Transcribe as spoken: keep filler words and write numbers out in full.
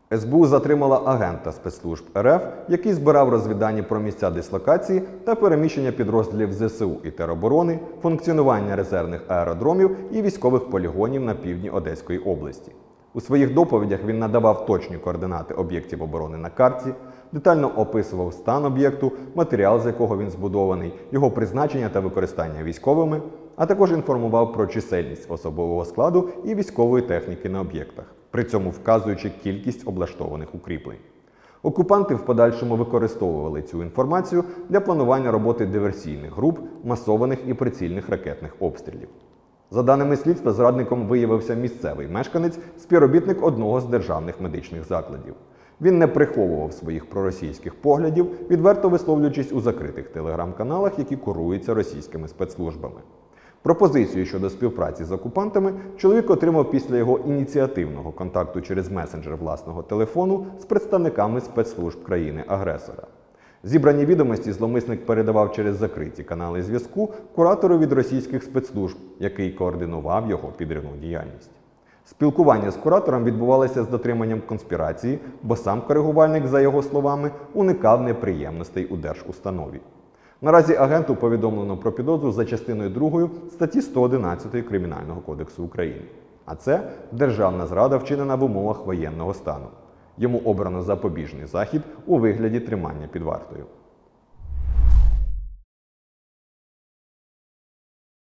ес бе у затримала агента спецслужб ер еф, який збирав розвіддані про місця дислокації та переміщення підрозділів зе се у і тероборони, функціонування резервних аеродромів і військових полігонів на півдні Одеської області. У своїх доповідях він надавав точні координати об'єктів оборони на карті, детально описував стан об'єкту, матеріал, з якого він збудований, його призначення та використання військовими, а також інформував про чисельність особового складу і військової техніки на об'єктах, при цьому вказуючи кількість облаштованих укріплень. Окупанти в подальшому використовували цю інформацію для планування роботи диверсійних груп, масованих і прицільних ракетних обстрілів. За даними слідства, зрадником виявився місцевий мешканець, співробітник одного з державних медичних закладів. Він не приховував своїх проросійських поглядів, відверто висловлюючись у закритих телеграм-каналах, які куруються російськими спецслужбами. Пропозицію щодо співпраці з окупантами чоловік отримав після його ініціативного контакту через месенджер власного телефону з представниками спецслужб країни-агресора. Зібрані відомості зловмисник передавав через закриті канали зв'язку куратору від російських спецслужб, який координував його підривну діяльність. Спілкування з куратором відбувалося з дотриманням конспірації, бо сам коригувальник, за його словами, уникав неприємностей у держустанові. Наразі агенту повідомлено про підозру за частиною другою статті сто одинадцять Кримінального кодексу України. А це державна зрада, вчинена в умовах воєнного стану. Йому обрано запобіжний захід у вигляді тримання під вартою.